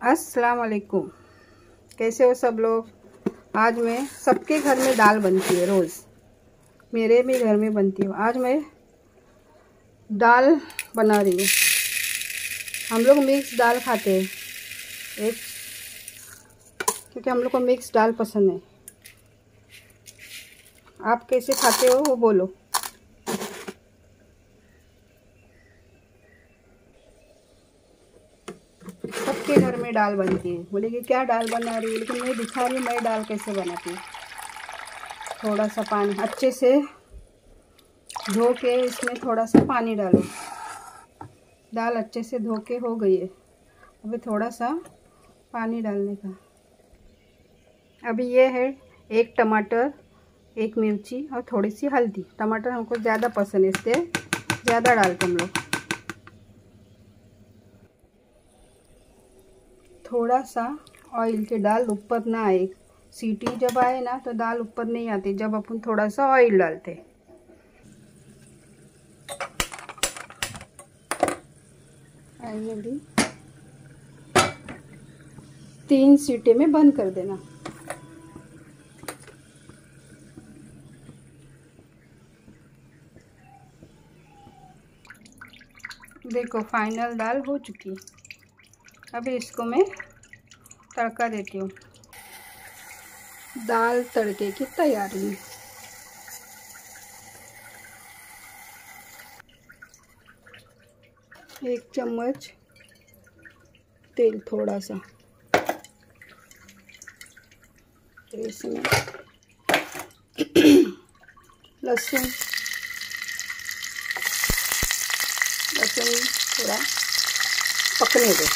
अस्सलाम वालेकुम। कैसे हो सब लोग। आज मैं सबके घर में दाल बनती है, रोज़ मेरे भी घर में बनती है। आज मैं दाल बना रही हूँ। हम लोग मिक्स दाल खाते हैं क्योंकि हम लोग को मिक्स दाल पसंद है। आप कैसे खाते हो वो बोलो। सबके घर में दाल बनती है। बोले कि क्या दाल बना रही है, लेकिन मैं दिखा रही हूँ मैं दाल कैसे बनाती हूँ। थोड़ा सा पानी अच्छे से धो के इसमें थोड़ा सा पानी डालो। दाल अच्छे से धो के हो गई है, अभी थोड़ा सा पानी डालने का। अभी ये है एक टमाटर, एक मिर्ची और थोड़ी सी हल्दी। टमाटर हमको ज़्यादा पसंद है इसलिए ज़्यादा डालते हम लोग। थोड़ा सा ऑयल के दाल ऊपर ना आए, सीटी जब आए ना तो दाल ऊपर नहीं आती, जब अपन थोड़ा सा ऑयल डालते। आइए भी 3 सीटी में बंद कर देना। देखो फाइनल दाल हो चुकी। अभी इसको मैं तड़का देती हूँ। दाल तड़के की तैयारी है। एक चम्मच तेल, थोड़ा सा इसमें लहसुन थोड़ा पकने दो।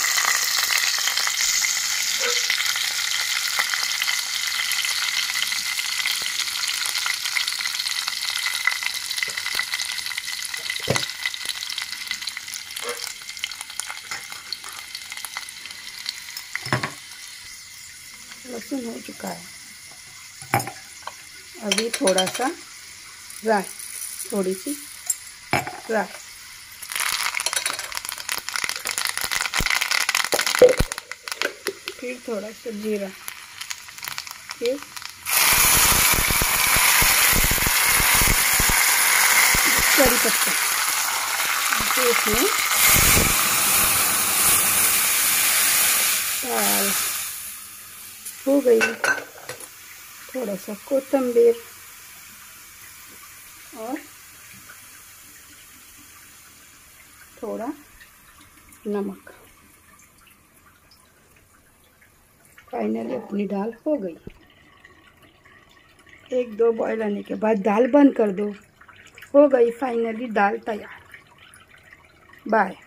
लहसुन हो चुका है। अभी थोड़ा सा राई, थोड़ी सी राई, फिर थोड़ा सा जीरा, फिर करी पत्ता। फिर इसमें दाल हो गई। थोड़ा सा कोथिंबीर और थोड़ा नमक। फाइनली अपनी दाल हो गई। 1-2 बॉयल आने के बाद दाल बंद कर दो। हो गई फाइनली दाल तैयार। बाय।